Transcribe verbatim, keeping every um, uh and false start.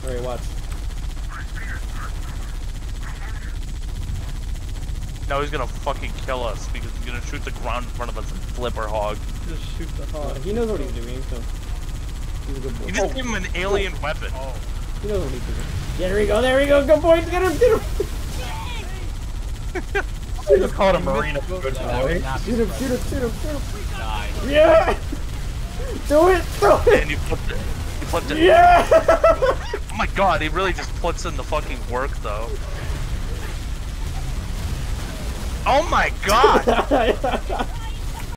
Alright, watch. No, he's gonna fucking kill us because he's gonna shoot the ground in front of us and flip our hog. Just shoot the hog. Uh, he knows what he's doing, so he's a good boy. You just Oh. gave him an alien oh. weapon. Oh. He knows what he's doing. Yeah, there we go, there we go, good boy, get him, get him! I just called a marine a good boy. Shoot him, shoot him, shoot him, shoot him! Die. Yeah! Do it, do it! And you flipped it. You flipped it. Yeah! Oh my god, he really just puts in the fucking work though. Oh my god!